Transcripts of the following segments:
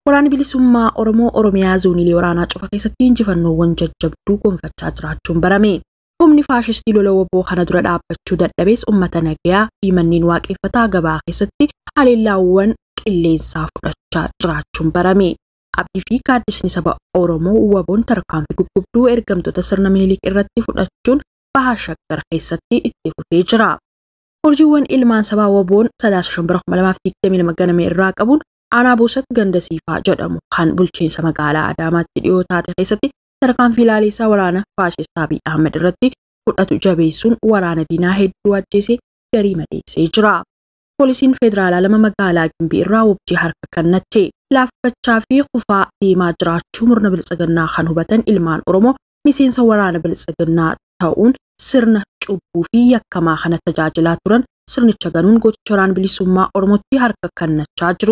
Waraanni bilisummaa Oromoo Oromiyaa zoonii waraanaa cufa keessatti injifannoowwan jajjabduu gonfachaa jiraachuun barame. Humni faashistii lola woboo kana dura dhaabbachuu dadhabees uummata nagayaa fi manneen waaqeffataa gabaa keessatti haleellaawwan qilleensaa fudhachaa jiraachuun barame. Abdii fi gaaddisni saba Oromoo waboon tarkaanfii guggubduu ergamtoota sirna Minilik irratti fudhachuun bahaa Shaggar keessatti itti fufee jira. Hojiiwwan ilmaan sabaa waboon 3/5/2022 ganame irraa qabuun aanaa boosatti ganda siifaa jedhamu kan bulchiinsa magaalaa Adaamaatti dhiyoo taate keessatti tarkaanfii ilaalisaa waraana faashistaa Abiy Ahmed irratti fudhatu jabeessuun waraana diinaa hedduu ajjeesee garii madeessee jira. Poolisiin federaalaa 2 magaalaa Gimbii irraa wabjii harka kennache. Laaffachaa fi kufaa deemaa jiraachuu murna biltsiginnaa kan hubatan ilmaan Oromoo miseensa waraana biltsiginnaa ta'uun sirna cubbuu fi yakkamaa kana tajaajilaa turan sirnicha ganuun gocha waraana bilisummaa Oromootti harka kennachaa jiru.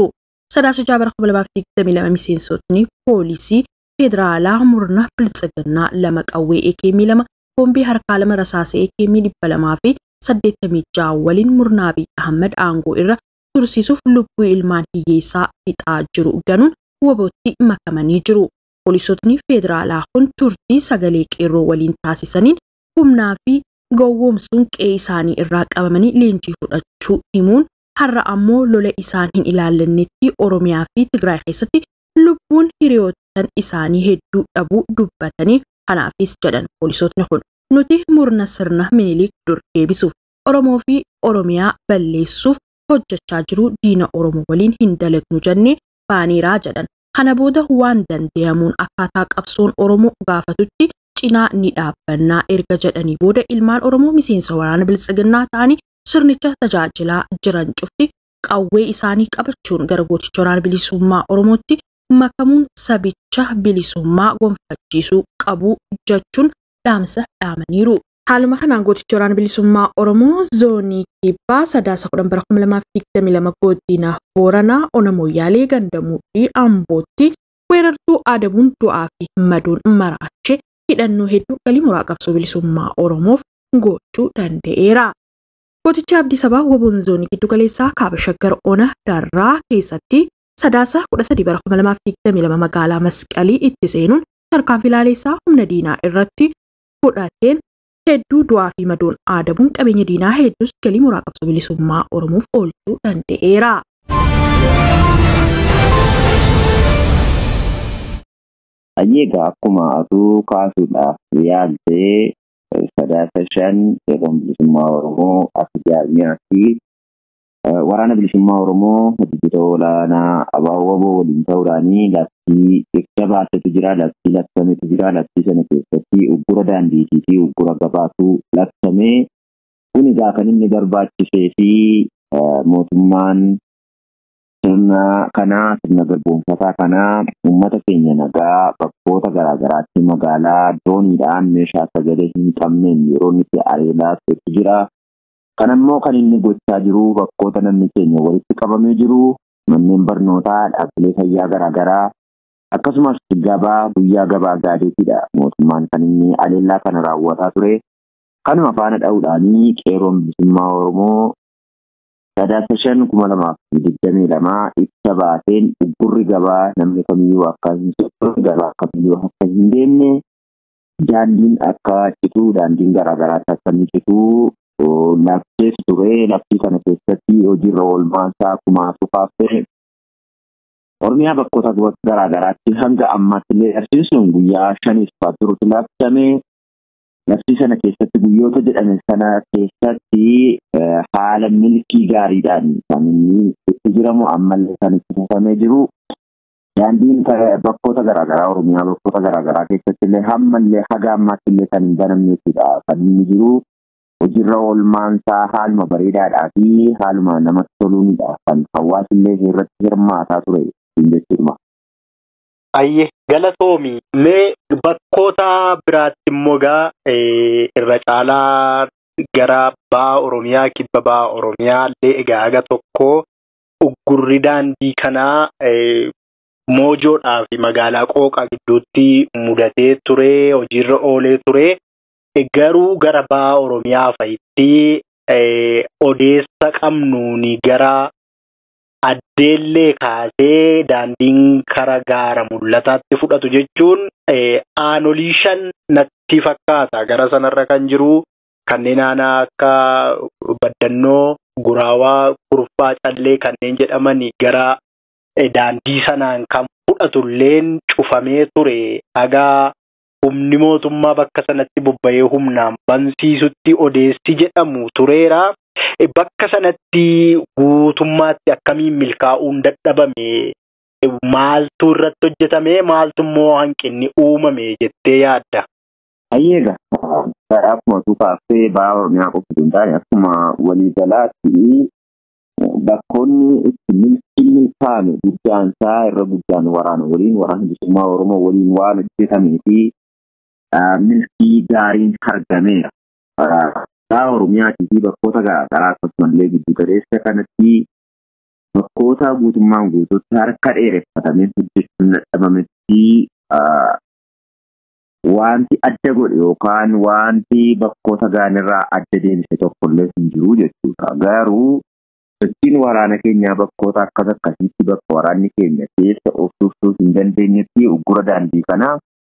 3/2022 miseensotni poolisii federaalaa murna biltsiginnaa 2 qawwee AKM 2 boombii harkaa 2 rasaasa AKM 200 fi 86 waliin murna Abiy Ahmed aangoo irra tursiisuuf lubbuu ilmaan hiyyeessaa fixaa jiru ganuun wabootti makamanii jiru. Poolisootni federaalaa kun turtii sagalee qeerroo waliin taasisaniin humnaa fi gowwoomsuun qe'ee isaanii irraa qabamanii leenjii fudhachuu himuun har'a ammoo lola isaan hin ilaallannetti Oromiyaa fi Tigraay keessatti lubbuun hiriyoottan isaanii hedduu dhabuu dubbatanii kanaafis jedhan poolisootni kun nuti murna sirna Minilik dur deebisuuf Oromoo fi Oromiyaa balleessuuf hojjechaa jiru diina Oromoo waliin hin dalagnu jennee baaniiraa jedhan. Kana booda waan danda'amuun akkaataa qabsoon Oromoo gaafatutti cinaa ni dhaabbannaa erga jedhanii booda ilmaan Oromoo miseensa waraana biltsiginnaa ta'anii sirnicha tajaajilaa jiran cufti qawwee isaanii qabachuun gara gooticha waraana bilisummaa Oromootti makamuun sabicha bilisummaa gonfachiisuu qabu jechuun dhaamsa dhaamaniiru. Haaluma kanaan gooticha waraana bilisummaa Oromoo zoonii kibbaa 3/10/2022 godina Booranaa Ona Moyyaalee Gandamuu fi Ambootti weerartuu adabuun du'aa fi madoon maraache hidhannoo hedduu galii muraa qabsoo bilisummaa Oromoof gochuu danda'eera. Gooticha Abdii Sabaa waboon zoonii giddu galeessaa kaaba Shaggar Ona Darraa keessatti 3/13/2022 magaalaa Masqalii itti seenuun tarkaanfii ilaalisaa humna diinaa irratti fudhateen hedduu du'aa fi madoon adabuun qabeenya diinaa hedduus galii muraa qabsoo bilisummaa Oromoof oolchuu danda'eera. Ayyeega akkuma atuu kaasuudhaaf yaaltee 3-5 jedhamu bilisummaa Oromoo akka jaarmiyaa fi waraana bilisummaa Oromoo hojjettoota olaanaa abaawwaboo waliin ta'uudhaanii labsii eegda baasetu jira, labsii labsametu jira. Labsii sana keessatti uggura daandiitii fi uggura gabaatu labsamee kun egaa kan inni barbaachisee fi mootummaan sirna kanaa sirna garboomfataa kanaa uummata keenya nagaa bakkoota garaagaraatti magaalaa dooniidhaan meeshaa sagalee hin qabneen yeroo itti areelaa ta'etu jira. Kanammoo kan inni gochaa jiru bakkoota namni keenya walitti qabamee jiru manneen barnootaa dhaabbilee fayyaa garaagaraa akkasumas guyyaa gabaa gaadiidha. Mootummaan kan inni aleellaa kana raawwataa ture. Kanuma faana dha'uudhaanii qeerroon bilisummaa Oromoo 3/5/2022 ibsa baaseen uggurri gabaa namni kamiyyuu akka hin sochoone gabaa kamiyyuu akka hin deemne daandiin akka citu daandiin garaagaraatti akka inni citu labsee ture. Labsii kana keessatti hojiirra oolmaansaa akkuma tuqaaftee Oromiyaa bakkoota garaagaraatti hanga ammaatti illee barsiisuun guyyaa 5 turutti labsame. Labsii sana keessatti guyyoota jedhame sana keessatti haala milkii gaariidhaan kan inni itti jiramu ammallee kan itti fufamee jiru. Daandiin bakkoota garaagaraa Oromiyaa bakkoota garaagaraa keessatti illee hammallee haga ammaatti illee kan hin banamneetudha kan inni jiru. Hojiirra oolmaansaa haaluma bareedaadhaa fi haaluma namatti toluunidha kan hawaasni illee irratti hirmaataa ture jechuudha. Ayye galatoomi mee bakkoota biraatti immoo irra caalaa gara ba'a Oromiyaa kibba ba'a Oromiyaa illee egaa haga tokko uggurri daandii kanaa Moojoodhaa fi magaalaa Qooqaa gidduutti mudatee ture hojiirra oolee ture. Garuu gara ba'a Oromiyaa fa'itti odeessa qabnuuni gara addeellee kaasee daandiin kara gaara mul'ataatti fudhatu jechuun aanolii 5 natti fakkaata gara sanarra kan jiru kanneen aanaa akka Baddannoo, Guraawaa, Kurfaa, Callee kanneen jedhamanii gara daandii sanaan kan fudhatulleen cufamee ture. Dhagaa humni mootummaa bakka sanatti bobba'ee humnaan bansiisutti odeessi jedhamu tureera. Bakka sanatti guutummaatti akkamiin milkaa'uun dadhabame, maaltu irratti hojjetame, maaltu immoo hanqinni uumame jettee yaadda? Ayyeega akkuma tuqaaftee ba'a Oromiyaa qofa hin taane akkuma waliigalaatti bakkoonni itti milkaa'ame guddaan isaa irra guddaan waraana bilisummaa Oromoo waliin waan hojjetamee fi milkii gaariin argameera. Ba'a Oromiyaatii fi bakkoota garaagaraa akkasumallee giddu galeessa kanatti bakkoota guutummaan guutuutti harka dheereffatamee hojjechuun dadhabametti wanti adda godhe yookaan wanti bakkoota gaanirraa adda deebise tokkollee hin jiru jechuudha. Garuu sochiin waraana keenyaa bakkoota akkasitti bakka waraanni keenya keessa of tursuu hin dandeenyetti uggura daandii kana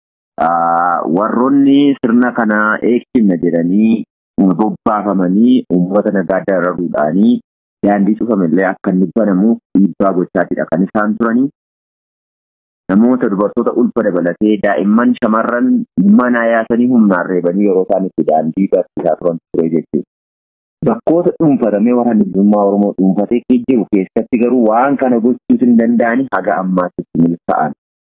warroonni sirna kana eegsifna jedhanii bobbaafamanii uummata nagaa dararuudhaanii daandii cufamellee akka inni banamuuf dhiibbaa gochaatidha kan isaan turanii. Namoota dubartoota ulfa dabalatee daa'imman shamarran mana yaasanii humnaan reebanii yeroo isaan itti daandii barsiisaa turan ture jechuudha. Bakkoota dhuunfatamee waraanni bilisummaa Oromoo dhuunfatee jiru keessatti garuu waan kana gochuus hin danda'ani haga ammaatti milkaa'an.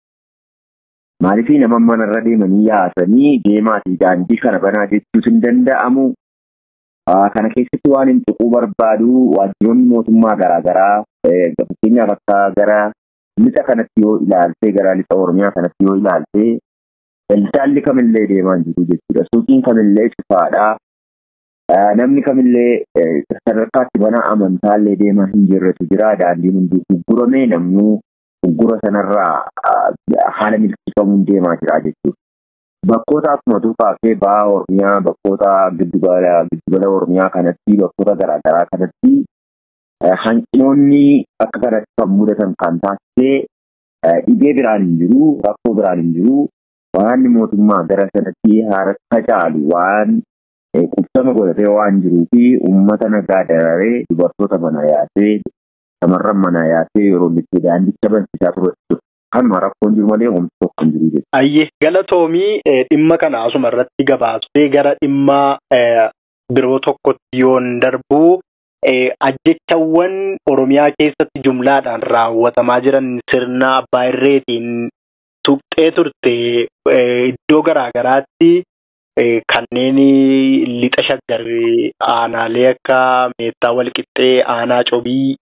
Maaliif nama manarra deemanii yaasanii deemaatii daandii kana banaa jechuus hin danda'amu. Kana keessatti waan hin tuquu barbaadu waajjiroonni mootummaa garaagaraa fakkeenyaaf akka gara lixa kanatti yoo ilaalte gara lixa Oromiyaa kanatti yoo ilaalte daldalli kamillee deemaa jiru jechuudha. Suuqiin kamillee cufaadha. Namni kamillee sadarkaatti mana amantaallee deemaa hin jirretu jira. Daandiin hunduu uggurame namni uggura sanarraa haala milkiifamuun deemaa jira jechuudha. Bakkoota akkuma tuqaaftee ba'a Oromiyaa bakkoota giddugala Oromiyaa kanatti bakkoota garaagaraa kanatti hanqinoonni akka kanatti kan mudatan kan taasise dhibee biraan hin jiru, rakkoo biraan hin jiru. Waraanni mootummaa gara sanatti harka caalu waan qubsama godhatee waan jiruu fi uummata nagaa dararee dubartoota mana yaasee shamarran mana yaasee yeroo itti daandicha bansiisaa ture. Kanuma rakkoon jiru malee wanti tokko hin jiru jechuudha. Ayyee galatoomii dhimma kana asuma irratti gabaabsee gara dhimma biroo tokkotti yoon darbu. Ajjechawwan Oromiyaa keessatti jumlaadhaan raawwatamaa jiran sirna Abbaa Irreetiin tuqxee turte iddoo garaagaraatti kanneen lixa Shaggar aanaalee akka Meettaa Walqixxee, aanaa Cobii,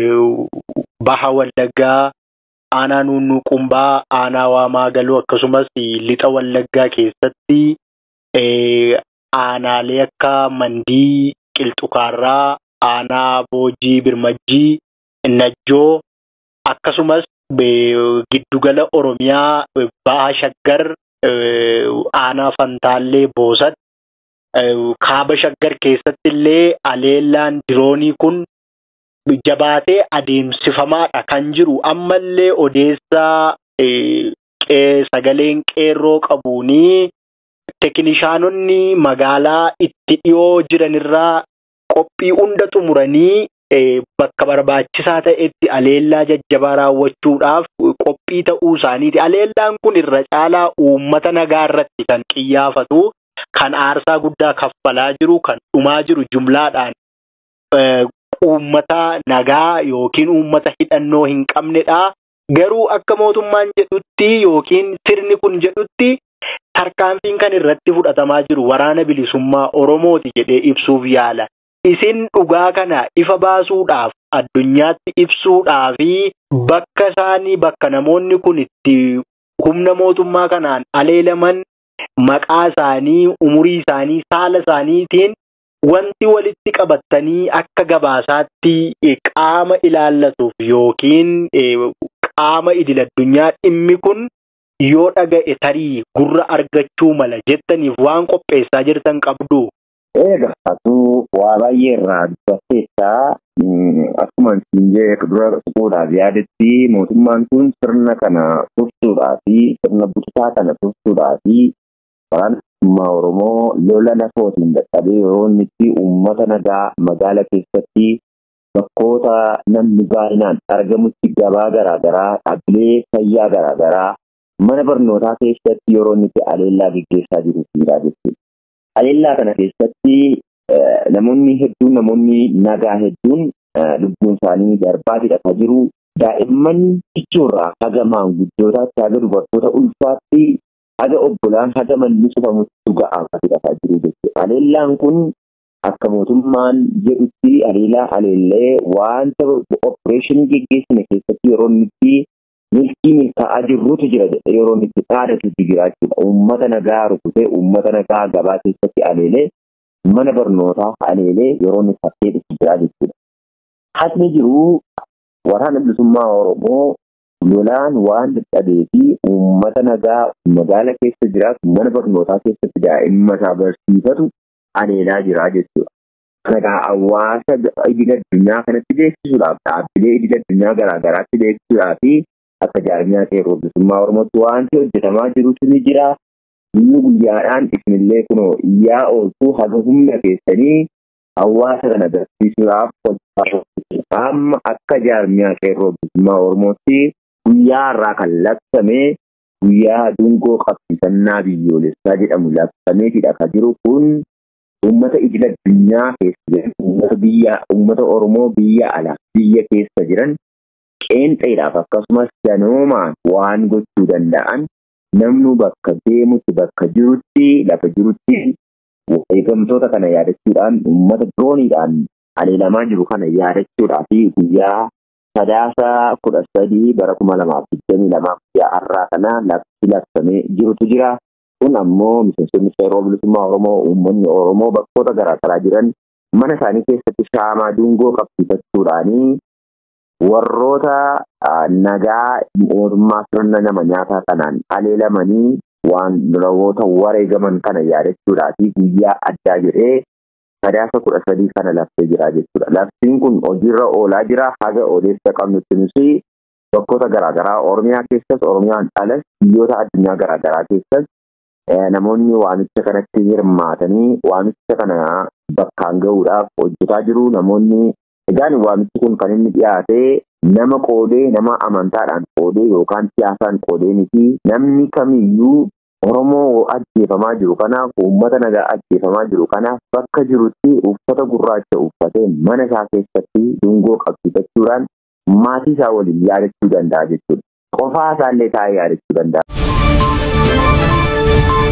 Baha Wallaggaa, aanaa Nuunnuuqumbaa, aanaa Waamaa Galuu akkasumas lixa Wallaggaa keessatti aanaalee akka Mandii, Qilxukaarraa, aanaa Boojii, Birmajjii, Najjoo akkasumas giddugala Oromiyaa Baha Shaggar, aanaa Fantaallee, Boosat, kaaba Shaggar keessatti illee aleellaan diroonii kun jabaatee adeemsifamaadha kan jiru. Ammallee odeessaa sagaleen qeerroo qabuuni tekinishaanonni magaalaa itti dhiyoo jiranirraa qophii hunda xumuranii bakka barbaachisaa ta'etti aleellaa jajjabaa raawwachuudhaaf qophii ta'uu isaaniiti. Aleellaan kun irra caalaa uummata nagaa irratti kan xiyyeeffatu, kan aarsaa guddaa kaffalaa jiru, kan dhumaa jiru jumlaadhaan uummata nagaa yookiin uummata hidhannoo hin qabnedha. Garuu akka mootummaan jedhutti yookiin sirni kun jedhutti tarkaanfiin kan irratti fudhatamaa jiru waraana bilisummaa Oromooti jedhee ibsuuf yaala. Isin dhugaa kana ifa baasuudhaaf addunyaatti ibsuudhaaf bakka isaanii bakka namoonni kun itti humna mootummaa kanaan aleelaman maqaa isaanii, umurii isaanii, saala isaaniitiin wanti walitti qabatanii akka gabaasaatti qaama ilaallatuuf yookiin qaama idil addunyaa dhimmi kun yoo dhaga'e tarii gurra argachuu mala jettaniif waan qopheessaa jirtan qabdu. Egaa atu waa baay'ee irraa dubbatteessa akkuma siinjee dura qoodhaaf yaadetti mootummaan kun sirna kana tursuudhaa fi sirna bulchiinsaa kana tursuudhaa fi waraana bilisummaa Oromoo lola lafootiin dadhabee yeroo inni itti uummata nagaa magaalaa keessatti bakkoota namni baay'inaan argamutti gabaa garaagaraa dhaabbilee fayyaa garaagaraa mana barnootaa keessatti yeroo inni itti aleellaa gaggeessaa jiru jechuudha. Aleellaa kana keessatti namoonni hedduun namoonni nagaa hedduun lubbuun isaanii darbaa jiru. Daa'imman ijoorraa haga maanguddootaatti haga dubartoota ulfaatti haga obbolaan haga manni cufamutti ga'aa jiru jechuudha. Aleellaan kun akka mootummaan jedhutti aleellee wanta opereeshinii geggeessine keessatti yeroo nuti milkaa'aa jirrutu jira yeroo nuti dhaadatutu jira jechuudha. Uummata nagaa rukutee uummata nagaa gabaa keessatti aleelee mana barnootaa aleelee yeroo nuti fakkee jira jechuudha. Haasni jiru waraana bilisummaa Oromoo lolaan waan dadhabee fi uummata nagaa magaalaa keessa jiraatu mana barnootaa keessatti daa'imma isaa barsiifatu aleelaa jira jechuudha. Nagaa hawaasa idil addunyaa kanatti beeksisuudhaaf dhaabbilee idil addunyaa garaagaraatti beeksisuudhaa fi akka jaarmiyaa qeerroo bilisummaa Oromootti wanti hojjetamaa jirutu ni jira. Inni guyyaadhaan isinillee kunoo iyyaa ooltuu haga humna keessanii hawaasa kana agarsiisuudhaaf amma akka jaarmiyaa qeerroo bilisummaa Oromootti guyyaa irraa kan labsame guyyaa dungoo qabsiifannaa biyyoolessaa jedhamu labsameetidha kan jiru kun uummata idil addunyaa keessa jiran uummata Oromoo biyya alaa biyya keessa jiran qeenxeedhaaf akkasumas danoomaan waan gochuu danda'an namnu bakka deemutti bakka jirutti lafa jirutti eegamtoota kana yaadachuudhaan uummata drooniidhaan aleelamaa jiru kana yaadachuudhaa fi guyyaa sadaasa 13 bara 2022 guyyaa har'aa kana labsamee jirutu jira. Kun ammoo miseensonni qeerroo bilisummaa Oromoo uummanni Oromoo bakkoota garaagaraa jiran mana isaanii keessatti shaamaa dungoo qabsiifachuudhaanii warroota nagaa mootummaa sirna nama nyaataa kanaan aleelamanii waan raawwata wareegaman kana yaadachuudhaa fi guyyaa addaa jedhee sadaasa 13 kana labsee jira jechuudha. Labsiin kun hojiirra oolaa jira. Haga odeessa qabnutti nuti bakkoota garaagaraa Oromiyaa keessas Oromiyaan alas biyyoota addunyaa garaagaraa keessas namoonni waamicha kanatti hirmaatanii waamicha kana bakkaan gahuudhaaf hojjetaa jiru. Namoonni egaan waamichi kun kan inni dhiyaate nama qoodee nama amantaadhaan qoodee yookaan siyaasaan qoodee miti. Namni kamiyyuu Oromoo ajjeefamaa jiru kanaaf uummata nagaa ajjeefamaa jiru kanaaf bakka jirutti uffata gurraacha uffatee mana isaa keessatti dungoo qabsiifachuudhaan maatii isaa waliin yaadachuu danda'a jechuudha. Qofaa isaallee taa'ee yaadachuu danda'a.